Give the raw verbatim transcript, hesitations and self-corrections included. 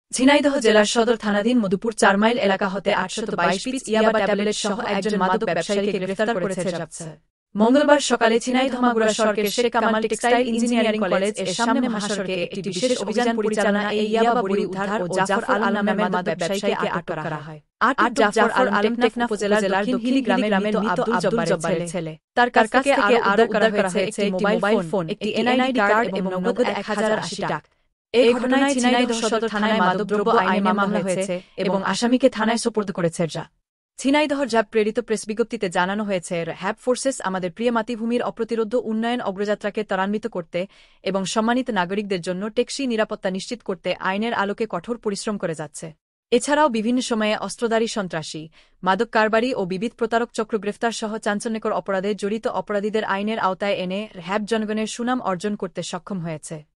ঝিনাইদহ জেলার সদর থানাধীন মধুপুর চার মাইল এলাকা হতে আটশত বাইশ পিস ইয়াবা ট্যাবলেট সহ একজন মাদক ব্যবসায়ীকে গ্রেফতার করেছে র্যাব। মঙ্গলবার সকালে ঝিনাইদহ মাগুরা সড়কের Sheikh Kamal textile engineering college এর সামনে মহাসড়কে একটি বিশেষ অভিযান পরিচালনা এই ইয়াবা বড়ি উদ্ধার ও জাফর আলম নামের মাদক ব্যবসায়ীকে আটক করা হয়। আটক জাফর আলম টেকনাফ উপজেলার দক্ষিণ হিলি গ্রামের মৃত আব্দুল জব্বারের ছেলে। তার কাছ থেকে আরও উদ্ধার করা হয়েছে একটি মোবাইল ফোন, একটি এনআইডি কার্ড এবং নগদ এক হাজার আশি টাকা। এই ঘটনায় ঝিনাইদহ সদর থানায় মাদকদ্রব্য আইনে মামলা হয়েছে এবং আসামিকে থানায় সোপর্দ করেছে র্যাব। ঝিনাইদহ র্যাব প্রেরিত প্রেস বিজ্ঞপ্তিতে জানানো হয়েছে, র্যাব ফোর্সেস আমাদের প্রিয় মাতৃভূমির অপ্রতিরোধ্য উন্নয়ন অগ্রযাত্রাকে ত্বরান্বিত করতে এবং সম্মানিত নাগরিকদের জন্য টেকসই নিরাপত্তা নিশ্চিত করতে আইনের আলোকে কঠোর পরিশ্রম করে যাচ্ছে। এছাড়াও বিভিন্ন সময়ে অস্ত্রধারী সন্ত্রাসী, মাদক কারবারি ও বিবিধ প্রতারক চক্র গ্রেফতার সহ চাঞ্চল্যকর অপরাধে জড়িত অপরাধীদের আইনের আওতায় এনে র্যাব জনগণের সুনাম অর্জন করতে সক্ষম হয়েছে।